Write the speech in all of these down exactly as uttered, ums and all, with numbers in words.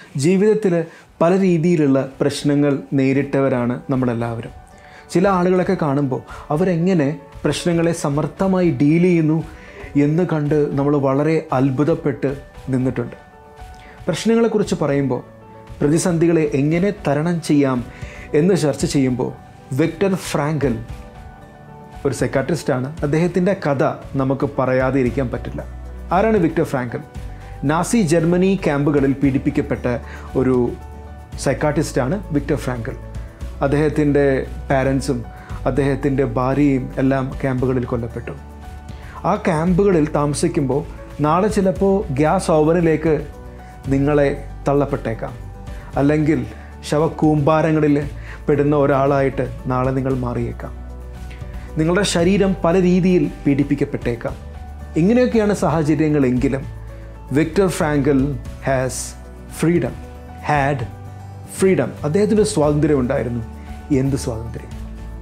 ജീവിതത്തിൽ പല രീതിയിലുള്ള പ്രശ്നങ്ങൾ നേരിട്ടവരാണ് നമ്മളെല്ലാവരും. ചില ആളുകളൊക്കെ കാണുമ്പോൾ അവരെങ്ങനെ പ്രശ്നങ്ങളെ സമർത്ഥമായി ഡീൽ ചെയ്യുന്നു എന്ന് കണ്ട് നമ്മൾ വളരെ അത്ഭുതപ്പെട്ട് നിന്നിട്ടുണ്ട്. പ്രശ്നങ്ങളെക്കുറിച്ച് പറയുമ്പോൾ പ്രതിസന്ധികളെ എങ്ങനെ തരണം ചെയ്യാം എന്ന് ചർച്ച ചെയ്യുമ്പോൾ വിക്ടർ ഫ്രാങ്കൽ ഒരു സൈക്കാട്രിസ്റ്റാണ്. അദ്ദേഹത്തിൻ്റെ കഥ നമുക്ക് പറയാതെ ഇരിക്കാൻ പറ്റില്ല. ആരാണ് വിക്ടർ ഫ്രാങ്കൽ? നാസി ജർമ്മനി ക്യാമ്പുകളിൽ പീഡിപ്പിക്കപ്പെട്ട ഒരു സൈക്കാട്രിസ്റ്റാണ് വിക്ടർ ഫ്രാങ്കൽ. അദ്ദേഹത്തിൻ്റെ പാരൻസും അദ്ദേഹത്തിൻ്റെ ഭാര്യയും എല്ലാം ക്യാമ്പുകളിൽ കൊല്ലപ്പെട്ടു. ആ ക്യാമ്പുകളിൽ താമസിക്കുമ്പോൾ നാളെ ചിലപ്പോൾ ഗ്യാസ് ഓവനിലേക്ക് നിങ്ങളെ തള്ളപ്പെട്ടേക്കാം, അല്ലെങ്കിൽ ശവക്കൂമ്പാരങ്ങളിൽ പെടുന്ന ഒരാളായിട്ട് നാളെ നിങ്ങൾ മാറിയേക്കാം. നിങ്ങളുടെ ശരീരം പല രീതിയിൽ പീഡിപ്പിക്കപ്പെട്ടേക്കാം. ഇങ്ങനെയൊക്കെയാണ് സാഹചര്യങ്ങളെങ്കിലും Victor Frankl has freedom had freedom അദ്ദേഹത്തിന് സ്വാതന്ത്ര്യം ഉണ്ടായിരുന്നു. എന്ത് സ്വാതന്ത്ര്യം?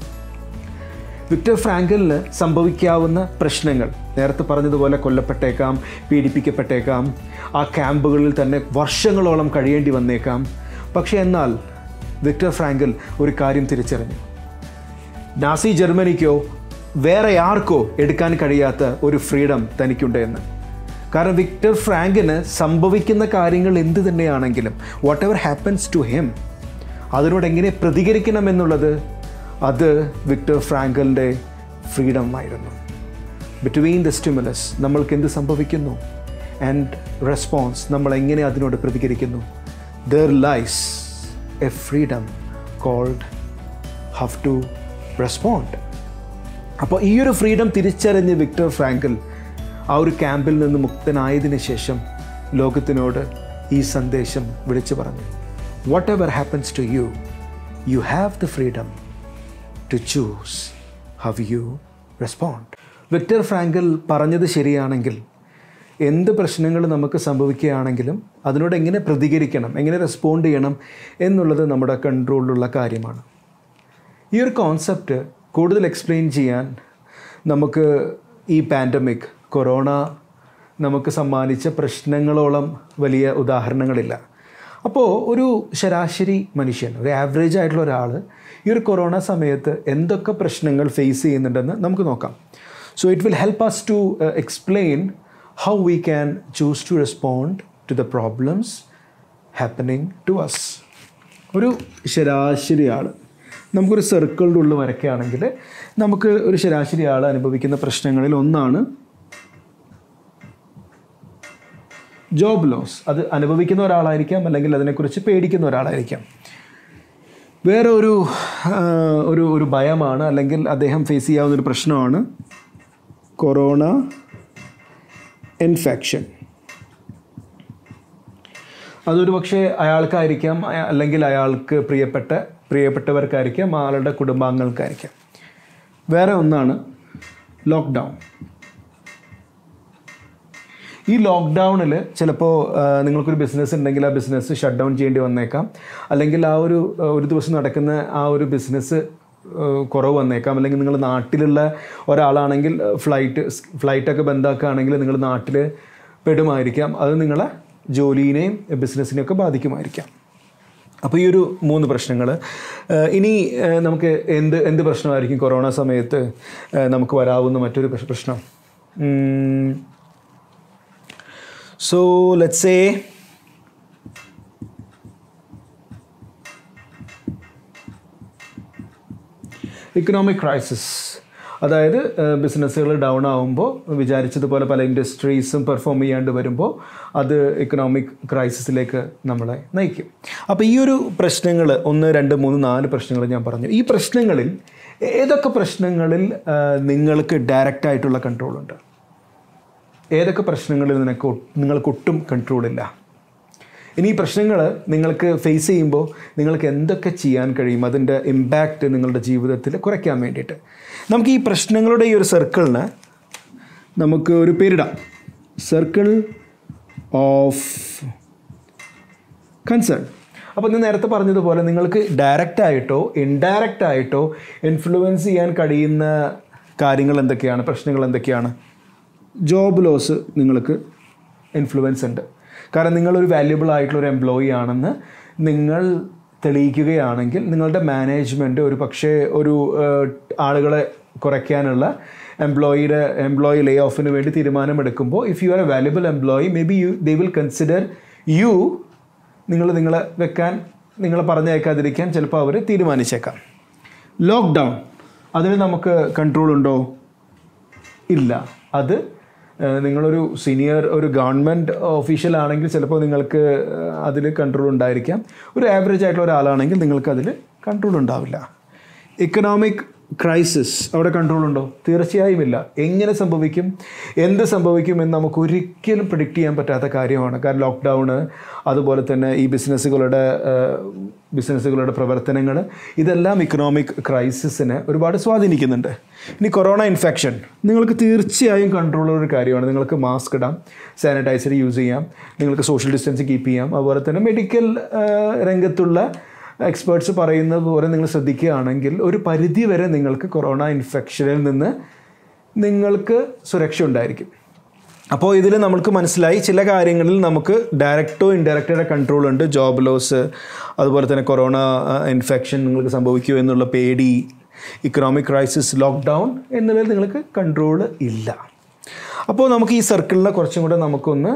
വിക്ടർ ഫ്രാങ്കലിന് സംഭവിക്കാവുന്ന പ്രശ്നങ്ങൾ നേരത്തെ പറഞ്ഞതുപോലെ കൊല്ലപ്പെട്ടേക്കാം, പീഡിപ്പിക്കപ്പെട്ടേക്കാം, ആ ക്യാമ്പുകളിൽ തന്നെ വർഷങ്ങളോളം കഴിയേണ്ടി വന്നേക്കാം. പക്ഷേ എന്നാൽ വിക്ടർ ഫ്രാങ്കൽ ഒരു കാര്യം തിരിച്ചറിഞ്ഞു. നാസി ജർമ്മനിക്കോ വേറെ ആർക്കോ എടുക്കാൻ കഴിയാത്ത ഒരു ഫ്രീഡം തനിക്കുണ്ട് എന്ന്. കാരണം വിക്ടർ ഫ്രാങ്കലിന് സംഭവിക്കുന്ന കാര്യങ്ങൾ എന്ത് തന്നെയാണെങ്കിലും whatever happens to him അതിനോട് എങ്ങനെ പ്രതികരിക്കണമെന്നുള്ളത് അത് വിക്ടർ ഫ്രാങ്കലിൻ്റെ ഫ്രീഡം ആയിരുന്നു. ബിറ്റ്വീൻ ദ സ്റ്റിമുലസ് നമ്മൾക്ക് എന്ത് സംഭവിക്കുന്നു ആൻഡ് റെസ്പോൺസ് നമ്മൾ എങ്ങനെ അതിനോട് പ്രതികരിക്കുന്നു, there lies a freedom called how to respond. അപ്പോൾ ഈ ഒരു ഫ്രീഡം തിരിച്ചറിഞ്ഞ് വിക്ടർ ഫ്രാങ്കൽ ആ ഒരു ക്യാമ്പിൽ നിന്ന് മുക്തനായതിനു ശേഷം ലോകത്തിനോട് ഈ സന്ദേശം വിളിച്ചു പറഞ്ഞു. Whatever happens to you you have the freedom to choose how you respond. Victor Frankl പറഞ്ഞത് ശരിയാണെങ്കിൽ എന്ത് പ്രശ്നങ്ങൾ നമുക്ക് സംഭവിക്കുകയാണെങ്കിലും അതിനോട് എങ്ങനെ പ്രതികരിക്കണം, എങ്ങനെ റെസ്പോണ്ട് ചെയ്യണം എന്നുള്ളത് നമ്മുടെ കൺട്രോളിലുള്ള കാര്യമാണ്. ഈ ഒരു കോൺസെപ്റ്റ് കൂടുതൽ എക്സ്പ്ലെയിൻ ചെയ്യാൻ നമുക്ക് ഈ പാൻഡമിക് കൊറോണ നമുക്ക് സമ്മാനിച്ച പ്രശ്നങ്ങളോളം വലിയ ഉദാഹരണങ്ങളില്ല. അപ്പോൾ ഒരു ശരാശരി മനുഷ്യൻ, ഒരു ആവറേജ് ആയിട്ടുള്ള ഒരാൾ ഈ ഒരു കൊറോണ സമയത്ത് എന്തൊക്കെ പ്രശ്നങ്ങൾ ഫേസ് ചെയ്യുന്നുണ്ടെന്ന് നമുക്ക് നോക്കാം. So it will help us to explain how we can choose to respond to the problems happening to us. ഒരു ശരാശരി ആൾ നമുക്കൊരു സർക്കിളിൻ്റെ ഉള്ളിൽ വരയ്ക്കുകയാണെങ്കിൽ നമുക്ക് ഒരു ശരാശരി ആൾ അനുഭവിക്കുന്ന പ്രശ്നങ്ങളിൽ ഒന്നാണ് ജോബ് ലോസ്. അത് അനുഭവിക്കുന്ന ഒരാളായിരിക്കാം, അല്ലെങ്കിൽ അതിനെക്കുറിച്ച് പേടിക്കുന്ന ഒരാളായിരിക്കാം. വേറെ ഒരു ഒരു ഒരു ഭയമാണ്, അല്ലെങ്കിൽ അദ്ദേഹം ഫേസ് ചെയ്യാവുന്നൊരു പ്രശ്നമാണ് കൊറോണ ഇൻഫെക്ഷൻ. അതൊരു പക്ഷേ അയാൾക്കായിരിക്കാം, അല്ലെങ്കിൽ അയാൾക്ക് പ്രിയപ്പെട്ട പ്രിയപ്പെട്ടവർക്കായിരിക്കാം, ആളുടെ കുടുംബാംഗങ്ങൾക്കായിരിക്കാം. വേറെ ഒന്നാണ് ലോക്ക്ഡൗൺ. ഈ ലോക്ക്ഡൗണിൽ ചിലപ്പോൾ നിങ്ങൾക്കൊരു ബിസിനസ് ഉണ്ടെങ്കിൽ ആ ബിസിനസ് ഷട്ട് ഡൗൺ ചെയ്യേണ്ടി വന്നേക്കാം, അല്ലെങ്കിൽ ആ ഒരു ഒരു ദിവസം നടക്കുന്ന ആ ഒരു ബിസിനസ് കുറവ് വന്നേക്കാം. അല്ലെങ്കിൽ നിങ്ങൾ നാട്ടിലുള്ള ഒരാളാണെങ്കിൽ ഫ്ലൈറ്റ് ഫ്ലൈറ്റൊക്കെ ബന്ധാക്കുകയാണെങ്കിൽ നിങ്ങൾ നാട്ടിൽ പെടുമായിരിക്കാം. അത് നിങ്ങളെ ജോലിയെയും ബിസിനസ്സിനെയൊക്കെ ബാധിക്കുമായിരിക്കാം. അപ്പോൾ ഈ ഒരു മൂന്ന് പ്രശ്നങ്ങൾ. ഇനി നമുക്ക് എന്ത് എന്ത് പ്രശ്നമായിരിക്കും കൊറോണ സമയത്ത് നമുക്ക് വരാവുന്ന മറ്റൊരു പ്രശ്നം? So let's say economic crisis. അതായത് ബിസിനസ്സുകൾ ഡൗൺ ആകുമ്പോൾ വിചാരിച്ചതുപോലെ പല ഇൻഡസ്ട്രീസും പെർഫോം ചെയ്യാണ്ട് വരുമ്പോൾ അത് ഇക്കണോമിക് ക്രൈസിസിലേക്ക് നമ്മളെ നയിക്കും. അപ്പോൾ ഈ ഒരു പ്രശ്നങ്ങൾ ഒന്ന് രണ്ട് മൂന്ന് നാല് പ്രശ്നങ്ങൾ ഞാൻ പറഞ്ഞു. ഈ പ്രശ്നങ്ങളിൽ ഏതൊക്കെ പ്രശ്നങ്ങളിൽ നിങ്ങൾക്ക് ഡയറക്റ്റായിട്ടുള്ള കൺട്രോളുണ്ട്, ഏതൊക്കെ പ്രശ്നങ്ങളിൽ നിനക്ക് നിങ്ങൾക്കൊട്ടും കൺട്രോളില്ല? ഇനി ഈ പ്രശ്നങ്ങൾ നിങ്ങൾക്ക് ഫേസ് ചെയ്യുമ്പോൾ നിങ്ങൾക്ക് എന്തൊക്കെ ചെയ്യാൻ കഴിയും, അതിൻ്റെ ഇമ്പാക്റ്റ് നിങ്ങളുടെ ജീവിതത്തിൽ കുറയ്ക്കാൻ വേണ്ടിയിട്ട്? നമുക്ക് ഈ പ്രശ്നങ്ങളുടെ ഈ ഒരു സർക്കിളിന് നമുക്ക് ഒരു പേരിടാം, സർക്കിൾ ഓഫ് കൺസേൺ. അപ്പോൾ ഞാൻ നേരത്തെ പറഞ്ഞതുപോലെ നിങ്ങൾക്ക് ഡയറക്റ്റായിട്ടോ ഇൻഡയറക്റ്റായിട്ടോ ഇൻഫ്ലുവൻസ് ചെയ്യാൻ കഴിയുന്ന കാര്യങ്ങൾ എന്തൊക്കെയാണ്, പ്രശ്നങ്ങൾ എന്തൊക്കെയാണ്? ജോബ് ലോസ് നിങ്ങൾക്ക് ഇൻഫ്ലുവൻസ് ഉണ്ട്. കാരണം നിങ്ങളൊരു വാല്യുബിൾ ആയിട്ടുള്ളൊരു എംപ്ലോയി ആണെന്ന് നിങ്ങൾ തെളിയിക്കുകയാണെങ്കിൽ നിങ്ങളുടെ മാനേജ്മെൻറ്റ് ഒരു പക്ഷേ ഒരു ആളുകളെ കുറയ്ക്കാനുള്ള എംപ്ലോയിയുടെ എംപ്ലോയി ലേ ഓഫിന് വേണ്ടി തീരുമാനമെടുക്കുമ്പോൾ if you are a valuable employee maybe you they will consider you നിങ്ങൾ നിങ്ങളെ വെക്കാൻ നിങ്ങളെ പറഞ്ഞയക്കാതിരിക്കാൻ ചിലപ്പോൾ അവർ തീരുമാനിച്ചേക്കാം. ലോക്ക്ഡൗൺ അതിന് നമുക്ക് കൺട്രോൾ ഉണ്ടോ? ഇല്ല. അത് നിങ്ങളൊരു സീനിയർ ഒരു ഗവൺമെൻറ് ഓഫീഷ്യൽ ആണെങ്കിൽ ചിലപ്പോൾ നിങ്ങൾക്ക് അതിൽ കൺട്രോൾ ഉണ്ടായിരിക്കാം. ഒരു ആവറേജ് ആയിട്ടുള്ള ഒരാളാണെങ്കിൽ നിങ്ങൾക്ക് അതിൽ കൺട്രോൾ ഉണ്ടാവില്ല. ഇക്കണോമിക് ക്രൈസിസ് അവിടെ കൺട്രോൾ ഉണ്ടോ? തീർച്ചയായും ഇല്ല. എങ്ങനെ സംഭവിക്കും, എന്ത് സംഭവിക്കും എന്ന് നമുക്ക് ഒരിക്കലും പ്രിഡിക്റ്റ് ചെയ്യാൻ പറ്റാത്ത കാര്യമാണ്. കാരണം ലോക്ക്ഡൗണ്, അതുപോലെ തന്നെ ഈ ബിസിനസ്സുകളുടെ ബിസിനസ്സുകളുടെ പ്രവർത്തനങ്ങൾ, ഇതെല്ലാം ഇക്കണോമിക് ക്രൈസിസിനെ ഒരുപാട് സ്വാധീനിക്കുന്നുണ്ട്. ഇനി കൊറോണ ഇൻഫെക്ഷൻ നിങ്ങൾക്ക് തീർച്ചയായും കൺട്രോളുള്ള ഒരു കാര്യമാണ്. നിങ്ങൾക്ക് മാസ്ക് ഇടാം, സാനിറ്റൈസർ യൂസ് ചെയ്യാം, നിങ്ങൾക്ക് സോഷ്യൽ ഡിസ്റ്റൻസ് കീപ്പ് ചെയ്യാം. അതുപോലെ തന്നെ മെഡിക്കൽ രംഗത്തുള്ള എക്സ്പേർട്സ് പറയുന്നത് പോലെ നിങ്ങൾ ശ്രദ്ധിക്കുകയാണെങ്കിൽ ഒരു പരിധി വരെ നിങ്ങൾക്ക് കൊറോണ ഇൻഫെക്ഷനിൽ നിന്ന് നിങ്ങൾക്ക് സുരക്ഷ ഉണ്ടായിരിക്കും. അപ്പോൾ ഇതിൽ നമുക്ക് മനസ്സിലായി ചില കാര്യങ്ങളിൽ നമുക്ക് ഡയറക്റ്റോ ഇൻഡയറക്റ്റോ കൺട്രോൾ ഉണ്ട്. ജോബ് ലോസ്, അതുപോലെ തന്നെ കൊറോണ ഇൻഫെക്ഷൻ നിങ്ങൾക്ക് സംഭവിക്കുമോ എന്നുള്ള പേടി, ഇക്കണോമിക് ക്രൈസിസ്, ലോക്ക്ഡൗൺ എന്നുള്ളതിൽ നിങ്ങൾക്ക് കൺട്രോൾ ഇല്ല. അപ്പോൾ നമുക്ക് ഈ സർക്കിളിനെ കുറച്ചും കൂടെ നമുക്കൊന്ന്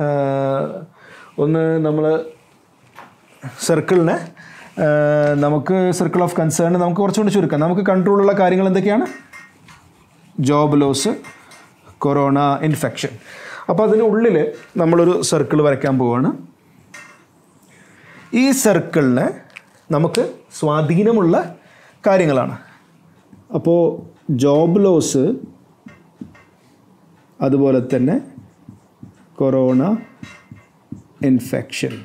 ഒന്ന് നമ്മൾ സർക്കിളിനെ നമുക്ക് സർക്കിൾ ഓഫ് കൺസേൺ നമുക്ക് കുറച്ചുകൂടി ചുരുക്കാം. നമുക്ക് കൺട്രോളുള്ള കാര്യങ്ങൾ എന്തൊക്കെയാണ്? Job loss, corona infection. അപ്പോൾ അതിൻ്റെ ഉള്ളിൽ നമ്മളൊരു സർക്കിൾ വരയ്ക്കാൻ പോവുകയാണ്. ഈ സർക്കിളിന് നമുക്ക് സ്വാധീനമുള്ള കാര്യങ്ങളാണ്. അപ്പോൾ ജോബ് ലോസ്, അതുപോലെ തന്നെ കൊറോണ ഇൻഫെക്ഷൻ,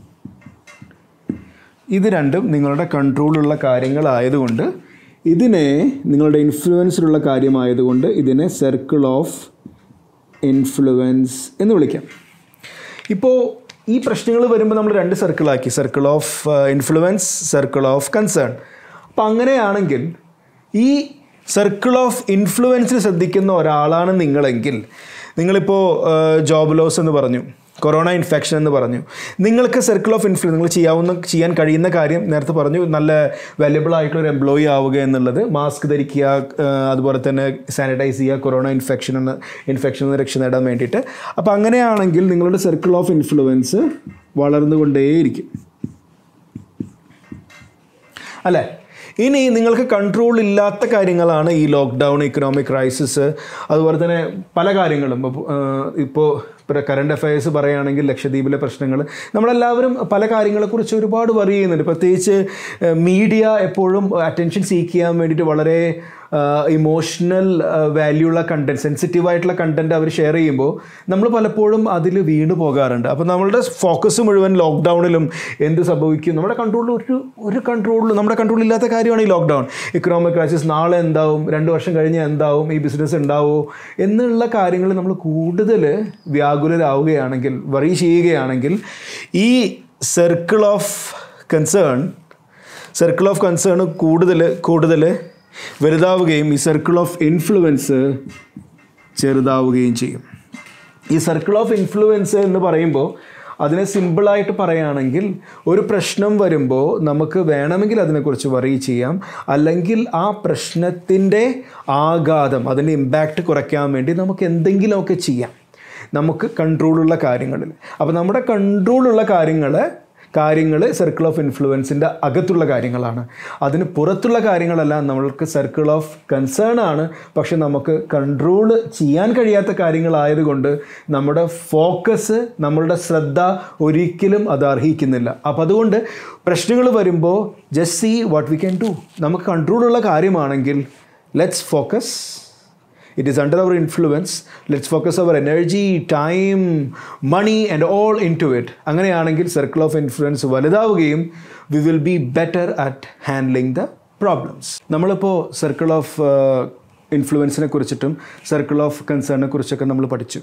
ഇത് രണ്ടും നിങ്ങളുടെ കൺട്രോളുള്ള കാര്യങ്ങളായതുകൊണ്ട്, ഇതിനെ നിങ്ങളുടെ ഇൻഫ്ലുവൻസിലുള്ള കാര്യമായതുകൊണ്ട് ഇതിനെ സർക്കിൾ ഓഫ് ഇൻഫ്ലുവൻസ് എന്ന് വിളിക്കാം. ഇപ്പോൾ ഈ പ്രശ്നങ്ങൾ വരുമ്പോൾ നമ്മൾ രണ്ട് സർക്കിളാക്കി, circle of influence, circle of concern. അപ്പോൾ അങ്ങനെയാണെങ്കിൽ ഈ സർക്കിൾ ഓഫ് ഇൻഫ്ലുവൻസിൽ ശ്രദ്ധിക്കുന്ന ഒരാളാണ് നിങ്ങളെങ്കിൽ, നിങ്ങളിപ്പോൾ ജോബ് ലോസ് എന്ന് പറഞ്ഞു, കൊറോണ ഇൻഫെക്ഷൻ എന്ന് പറഞ്ഞു, നിങ്ങൾക്ക് സർക്കിൾ ഓഫ് ഇൻഫ്ലുവൻസ് നിങ്ങൾ ചെയ്യാവുന്ന ചെയ്യാൻ കഴിയുന്ന കാര്യം നേരത്തെ പറഞ്ഞു, നല്ല വാല്യബിൾ ആയിട്ടുള്ള ഒരു എംപ്ലോയി ആവുക എന്നുള്ളത്, മാസ്ക് ധരിക്കുക, അതുപോലെ തന്നെ സാനിറ്റൈസ് ചെയ്യുക, കൊറോണ ഇൻഫെക്ഷൻ എന്ന ഇൻഫെക്ഷൻ നിന്ന് രക്ഷ നേടാൻ വേണ്ടിയിട്ട്. അപ്പോൾ അങ്ങനെയാണെങ്കിൽ നിങ്ങളുടെ സർക്കിൾ ഓഫ് ഇൻഫ്ലുവൻസ് വളർന്നുകൊണ്ടേയിരിക്കും, അല്ലേ? ഇനി നിങ്ങൾക്ക് കൺട്രോൾ ഇല്ലാത്ത കാര്യങ്ങളാണ് ഈ ലോക്ക്ഡൗൺ, ഇക്കണോമിക് ക്രൈസിസ്, അതുപോലെ തന്നെ പല കാര്യങ്ങളും. ഇപ്പോൾ ഇപ്പോൾ കറണ്ട് അഫയേഴ്സ് പറയുകയാണെങ്കിൽ ലക്ഷദ്വീപിലെ പ്രശ്നങ്ങൾ, നമ്മളെല്ലാവരും പല കാര്യങ്ങളെക്കുറിച്ച് ഒരുപാട് വറി ചെയ്യുന്നുണ്ട്. പ്രത്യേകിച്ച് മീഡിയ എപ്പോഴും അറ്റൻഷൻ സീക്ക് ചെയ്യാൻ വേണ്ടിയിട്ട് വളരെ ഇമോഷണൽ വാല്യൂ ഉള്ള കണ്ടൻറ്റ്, സെൻസിറ്റീവായിട്ടുള്ള കണ്ടൻറ്റ് അവർ ഷെയർ ചെയ്യുമ്പോൾ നമ്മൾ പലപ്പോഴും അതിൽ വീണ് പോകാറുണ്ട്. അപ്പോൾ നമ്മളുടെ ഫോക്കസ് മുഴുവൻ ലോക്ക്ഡൗണിലും എന്ത് സംഭവിക്കും, നമ്മുടെ കൺട്രോളിൽ ഒരു ഒരു കൺട്രോളിൽ നമ്മുടെ കൺട്രോളില്ലാത്ത കാര്യമാണ് ഈ ലോക്ക്ഡൗൺ. ഇക്കണോമിക് ക്രൈസിസ് നാളെ എന്താവും, രണ്ട് വർഷം കഴിഞ്ഞാൽ എന്താവും, ഈ ബിസിനസ് ഉണ്ടാവുമോ എന്നുള്ള കാര്യങ്ങൾ നമ്മൾ കൂടുതൽ വ്യാകുലരാവുകയാണെങ്കിൽ, വറി ചെയ്യുകയാണെങ്കിൽ, ഈ circle of concern circle of concern കൂടുതൽ കൂടുതൽ വലുതാവുകയും ഈ സർക്കിൾ ഓഫ് ഇൻഫ്ലുവൻസ് ചെറുതാവുകയും ചെയ്യും. ഈ സർക്കിൾ ഓഫ് ഇൻഫ്ലുവൻസ് എന്ന് പറയുമ്പോൾ അതിനെ സിമ്പിളായിട്ട് പറയുകയാണെങ്കിൽ, ഒരു പ്രശ്നം വരുമ്പോൾ നമുക്ക് വേണമെങ്കിൽ അതിനെക്കുറിച്ച് വറി ചെയ്യാം, അല്ലെങ്കിൽ ആ പ്രശ്നത്തിൻ്റെ ആഘാതം, അതിൻ്റെ ഇമ്പാക്റ്റ് കുറയ്ക്കാൻ വേണ്ടി നമുക്ക് എന്തെങ്കിലുമൊക്കെ ചെയ്യാം, നമുക്ക് കൺട്രോളുള്ള കാര്യങ്ങളിൽ. അപ്പോൾ നമ്മുടെ കൺട്രോളുള്ള കാര്യങ്ങൾ കാര്യങ്ങൾ സർക്കിൾ ഓഫ് ഇൻഫ്ലുവൻസിൻ്റെ അകത്തുള്ള കാര്യങ്ങളാണ്. അതിന് പുറത്തുള്ള കാര്യങ്ങളെല്ലാം നമ്മൾക്ക് സർക്കിൾ ഓഫ് കൺസേൺ ആണ്. പക്ഷെ നമുക്ക് കൺട്രോൾ ചെയ്യാൻ കഴിയാത്ത കാര്യങ്ങളായതുകൊണ്ട് നമ്മുടെ ഫോക്കസ്, നമ്മളുടെ ശ്രദ്ധ ഒരിക്കലും അത് അർഹിക്കുന്നില്ല. അപ്പം അതുകൊണ്ട് പ്രശ്നങ്ങൾ വരുമ്പോൾ just see what we can do. നമുക്ക് കൺട്രോളുള്ള കാര്യമാണെങ്കിൽ let's focus. It is under our influence. Let's focus our energy, time, money and all into it. അങ്ങനെയാണെങ്കിൽ സർക്കിൾ ഓഫ് ഇൻഫ്ലുവൻസ് വലുതാവുകയും we will be better at handling the problems. നമ്മളിപ്പോൾ circle of ഇൻഫ്ലുവൻസിനെ കുറിച്ചിട്ടും circle of കൺസേണിനെ കുറിച്ചൊക്കെ നമ്മൾ പഠിച്ചു.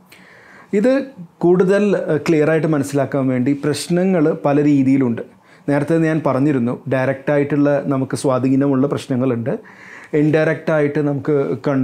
ഇത് കൂടുതൽ ക്ലിയറായിട്ട് മനസ്സിലാക്കാൻ വേണ്ടി പ്രശ്നങ്ങൾ പല രീതിയിലുണ്ട്. നേരത്തെ ഞാൻ പറഞ്ഞിരുന്നു, ഡയറക്റ്റായിട്ടുള്ള നമുക്ക് സ്വാധീനമുള്ള പ്രശ്നങ്ങളുണ്ട്, ഇൻഡയറക്റ്റായിട്ട് നമുക്ക്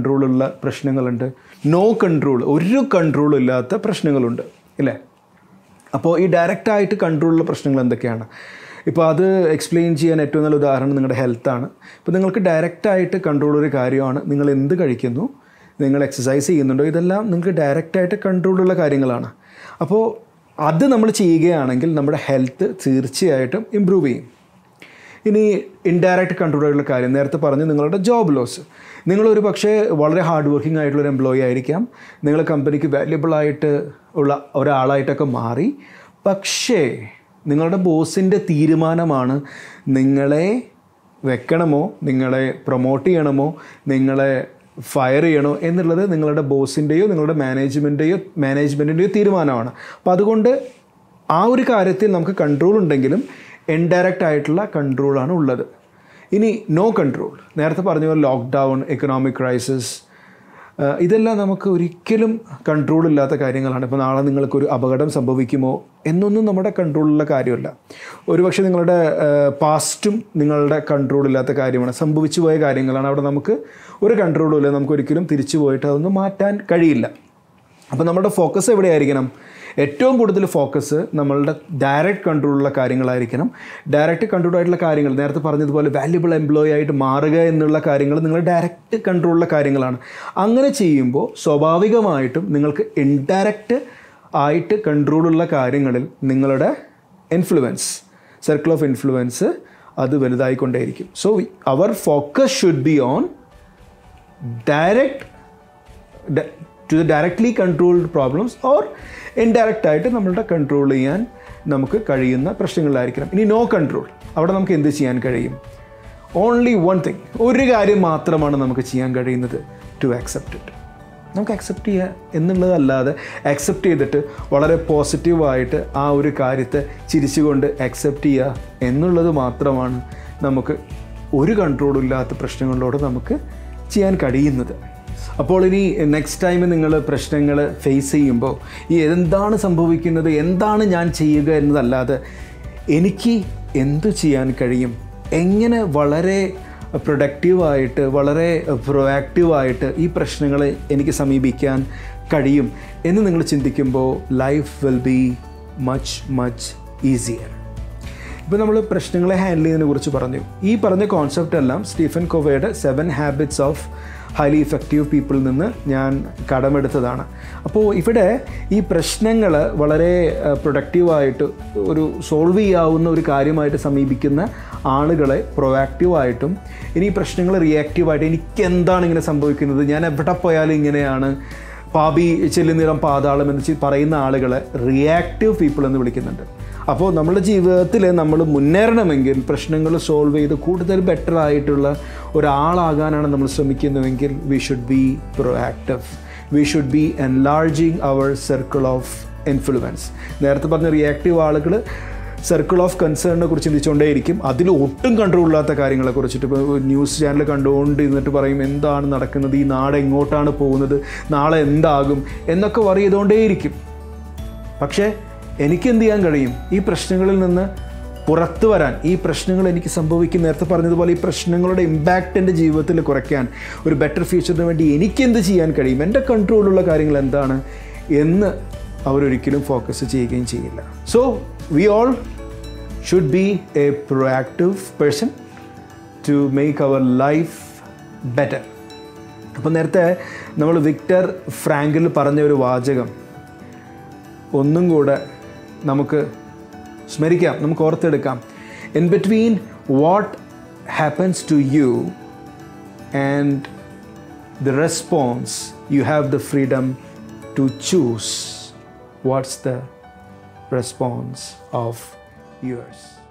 കൺട്രോളുള്ള പ്രശ്നങ്ങളുണ്ട്, നോ കൺട്രോൾ, ഒരു കൺട്രോളും ഇല്ലാത്ത പ്രശ്നങ്ങളുണ്ട്, ഇല്ലേ? അപ്പോൾ ഈ ഡയറക്റ്റായിട്ട് കൺട്രോളുള്ള പ്രശ്നങ്ങൾ എന്തൊക്കെയാണ്? ഇപ്പോൾ അത് എക്സ്പ്ലെയിൻ ചെയ്യാൻ ഏറ്റവും നല്ല ഉദാഹരണം നിങ്ങളുടെ ഹെൽത്താണ്. ഇപ്പോൾ നിങ്ങൾക്ക് ഡയറക്റ്റായിട്ട് കൺട്രോൾ ഒരു കാര്യമാണ് നിങ്ങൾ എന്ത് കഴിക്കുന്നു, നിങ്ങൾ എക്സസൈസ് ചെയ്യുന്നുണ്ടോ, ഇതെല്ലാം നിങ്ങൾക്ക് ഡയറക്റ്റായിട്ട് കൺട്രോളുള്ള കാര്യങ്ങളാണ്. അപ്പോൾ അത് നമ്മൾ ചെയ്യുകയാണെങ്കിൽ നമ്മുടെ ഹെൽത്ത് തീർച്ചയായിട്ടും ഇമ്പ്രൂവ് ചെയ്യും. ഇനി ഇൻഡയറക്റ്റ് കൺട്രോളുള്ള കാര്യം നേരത്തെ പറഞ്ഞു, നിങ്ങളുടെ ജോബ് ലോസ്. നിങ്ങളൊരു പക്ഷേ വളരെ ഹാർഡ് വർക്കിംഗ് ആയിട്ടുള്ളൊരു എംപ്ലോയി ആയിരിക്കാം, നിങ്ങൾ കമ്പനിക്ക് വാല്യുബിളായിട്ട് ഉള്ള ഒരാളായിട്ടൊക്കെ മാറി. പക്ഷേ നിങ്ങളുടെ ബോസിൻ്റെ തീരുമാനമാണ് നിങ്ങളെ വെക്കണമോ, നിങ്ങളെ പ്രൊമോട്ട് ചെയ്യണമോ, നിങ്ങളെ ഫയർ ചെയ്യണോ എന്നുള്ളത് നിങ്ങളുടെ ബോസിൻ്റെയോ നിങ്ങളുടെ മാനേജ്മെൻറ്റെയോ മാനേജ്മെൻറ്റിൻ്റെയോ തീരുമാനമാണ്. അപ്പോൾ അതുകൊണ്ട് ആ ഒരു കാര്യത്തിൽ നമുക്ക് കൺട്രോൾ ഉണ്ടെങ്കിലും ഇൻഡയറക്റ്റ് ആയിട്ടുള്ള കൺട്രോളാണ് ഉള്ളത്. ഇനി നോ കൺട്രോൾ, നേരത്തെ പറഞ്ഞ പോലെ ലോക്ക്ഡൗൺ, എക്കണോമിക് ക്രൈസിസ്, ഇതെല്ലാം നമുക്ക് ഒരിക്കലും കൺട്രോൾ ഇല്ലാത്ത കാര്യങ്ങളാണ്. ഇപ്പോൾ നാളെ നിങ്ങൾക്കൊരു അപകടം സംഭവിക്കുമോ എന്നൊന്നും നമ്മുടെ കൺട്രോളുള്ള കാര്യമല്ല. ഒരുപക്ഷെ നിങ്ങളുടെ പാസ്റ്റും നിങ്ങളുടെ കൺട്രോളില്ലാത്ത കാര്യമാണ്, സംഭവിച്ചു പോയ കാര്യങ്ങളാണ്. അവിടെ നമുക്ക് ഒരു കൺട്രോളും ഇല്ല, നമുക്കൊരിക്കലും തിരിച്ചു പോയിട്ട് അതൊന്നും മാറ്റാൻ കഴിയില്ല. അപ്പോൾ നമ്മുടെ ഫോക്കസ് എവിടെയായിരിക്കണം? ഏറ്റവും കൂടുതൽ ഫോക്കസ് നമ്മളുടെ ഡയറക്റ്റ് കൺട്രോളുള്ള കാര്യങ്ങളായിരിക്കണം. ഡയറക്റ്റ് കൺട്രോൾ ആയിട്ടുള്ള കാര്യങ്ങൾ നേരത്തെ പറഞ്ഞതുപോലെ വാല്യുബിൾ എംപ്ലോയി ആയിട്ട് മാറുക എന്നുള്ള കാര്യങ്ങൾ നിങ്ങൾ ഡയറക്റ്റ് കൺട്രോളുള്ള കാര്യങ്ങളാണ്. അങ്ങനെ ചെയ്യുമ്പോൾ സ്വാഭാവികമായിട്ടും നിങ്ങൾക്ക് ഇൻഡയറക്റ്റ് ആയിട്ട് കൺട്രോളുള്ള കാര്യങ്ങളിൽ നിങ്ങളുടെ ഇൻഫ്ലുവൻസ്, സർക്കിൾ ഓഫ് ഇൻഫ്ലുവൻസ് അത് വലുതായിക്കൊണ്ടേയിരിക്കും. So our focus should be on direct to the directly controlled problems or indirect ആയിട്ട് നമ്മളുടെ കൺട്രോൾ ചെയ്യാൻ നമുക്ക് കഴിയുന്ന പ്രശ്നങ്ങളിലായിരിക്കണം. ഇനി നോ കൺട്രോൾ, അവിടെ നമുക്ക് എന്ത് ചെയ്യാൻ കഴിയും? ഓൺലി വൺ തിങ്, ഒരു കാര്യം മാത്രമാണ് നമുക്ക് ചെയ്യാൻ കഴിയുന്നത്, ടു ആക്സെപ്റ്റ് ഇറ്റ്. നമുക്ക് അക്സെപ്റ്റ് ചെയ്യുക എന്നുള്ളതല്ലാതെ അക്സെപ്റ്റ് ചെയ്തിട്ട് വളരെ പോസിറ്റീവായിട്ട് ആ ഒരു കാര്യത്തെ ചിരിച്ചുകൊണ്ട് അക്സെപ്റ്റ് ചെയ്യുക എന്നുള്ളത് മാത്രമാണ് നമുക്ക് ഒരു കൺട്രോളും ഇല്ലാത്ത പ്രശ്നങ്ങളിലൂടെ നമുക്ക് ചെയ്യാൻ കഴിയുന്നത്. അപ്പോൾ ഇനി നെക്സ്റ്റ് ടൈം നിങ്ങൾ പ്രശ്നങ്ങൾ ഫേസ് ചെയ്യുമ്പോൾ ഈ എന്താണ് സംഭവിക്കുന്നത്, എന്താണ് ഞാൻ ചെയ്യുക എന്നതല്ലാതെ എനിക്ക് എന്ത് ചെയ്യാൻ കഴിയും, എങ്ങനെ വളരെ പ്രൊഡക്റ്റീവായിട്ട് വളരെ പ്രൊആക്റ്റീവായിട്ട് ഈ പ്രശ്നങ്ങളെ എനിക്ക് സമീപിക്കാൻ കഴിയും എന്ന് നിങ്ങൾ ചിന്തിക്കുമ്പോൾ life will be much much easier. ഇപ്പോൾ നമ്മൾ പ്രശ്നങ്ങളെ ഹാൻഡിൽ ചെയ്യുന്നതിനെ കുറിച്ച് പറഞ്ഞു. ഈ പറഞ്ഞ കോൺസെപ്റ്റ് എല്ലാം സ്റ്റീഫൻ കോവയുടെ seven habits of highly effective പീപ്പിളിൽ നിന്ന് ഞാൻ കടമെടുത്തതാണ്. അപ്പോൾ ഇവിടെ ഈ പ്രശ്നങ്ങൾ വളരെ പ്രൊഡക്റ്റീവായിട്ട് ഒരു സോൾവ് ചെയ്യാവുന്ന ഒരു കാര്യമായിട്ട് സമീപിക്കുന്ന ആളുകളെ പ്രൊആക്റ്റീവായിട്ടും, ഇനി ഈ പ്രശ്നങ്ങൾ റിയാക്റ്റീവായിട്ട് എനിക്ക് എന്താണ് ഇങ്ങനെ സംഭവിക്കുന്നത്, ഞാൻ എവിടെ പോയാലും ഇങ്ങനെയാണ്, പാപി ചെല്ലുന്നിടം പാതാളം എന്ന് പറയുന്ന ആളുകളെ റിയാക്റ്റീവ് പീപ്പിൾ എന്ന് വിളിക്കുന്നുണ്ട്. അപ്പോൾ നമ്മുടെ ജീവിതത്തിൽ നമ്മൾ മുന്നേറണമെങ്കിൽ പ്രശ്നങ്ങൾ സോൾവ് ചെയ്ത് കൂടുതൽ ബെറ്റർ ആയിട്ടുള്ള ഒരാളാകാനാണ് നമ്മൾ ശ്രമിക്കുന്നതെങ്കിൽ we should be proactive, we should be enlarging our circle of influence. നേരത്തെ പറഞ്ഞ റിയാക്റ്റീവ് ആളുകൾ സർക്കിൾ ഓഫ് കൺസേണിനെ കുറിച്ച് ചിന്തിച്ചുകൊണ്ടേയിരിക്കും, അതിൽ ഒട്ടും കൺട്രോൾ ഇല്ലാത്ത കാര്യങ്ങളെ കുറിച്ചിട്ട്. ഇപ്പോൾ ന്യൂസ് ചാനൽ കണ്ടുകൊണ്ട് ഇരുന്നിട്ട് പറയും എന്താണ് നടക്കുന്നത്, ഈ നാട് എങ്ങോട്ടാണ് പോകുന്നത്, നാളെ എന്താകും എന്നൊക്കെ വറി ചെയ്തുകൊണ്ടേയിരിക്കും. പക്ഷേ എനിക്കെന്ത് ചെയ്യാൻ കഴിയും? ഈ പ്രശ്നങ്ങളിൽ നിന്ന് പുറത്തു വരാൻ, ഈ പ്രശ്നങ്ങൾ എനിക്ക് സംഭവിക്കും, നേരത്തെ പറഞ്ഞതുപോലെ ഈ പ്രശ്നങ്ങളുടെ ഇമ്പാക്റ്റ് എൻ്റെ ജീവിതത്തിൽ കുറയ്ക്കാൻ, ഒരു ബെറ്റർ ഫ്യൂച്ചറിന് വേണ്ടി എനിക്കെന്ത് ചെയ്യാൻ കഴിയും, എൻ്റെ കൺട്രോളുള്ള കാര്യങ്ങൾ എന്താണ് എന്ന് അവരൊരിക്കലും ഫോക്കസ് ചെയ്യുകയും ചെയ്യില്ല. So we all should be a proactive person to make our life better. അപ്പോൾ നേരത്തെ നമ്മൾ വിക്ടർ ഫ്രാങ്കിൽ പറഞ്ഞ ഒരു വാചകം ഒന്നും കൂടെ നമുക്ക് സ്മരിക്കാം, നമുക്ക് ഓർത്തെടുക്കാം. In between what happens to you and the response you have the freedom to choose what's the response of yours.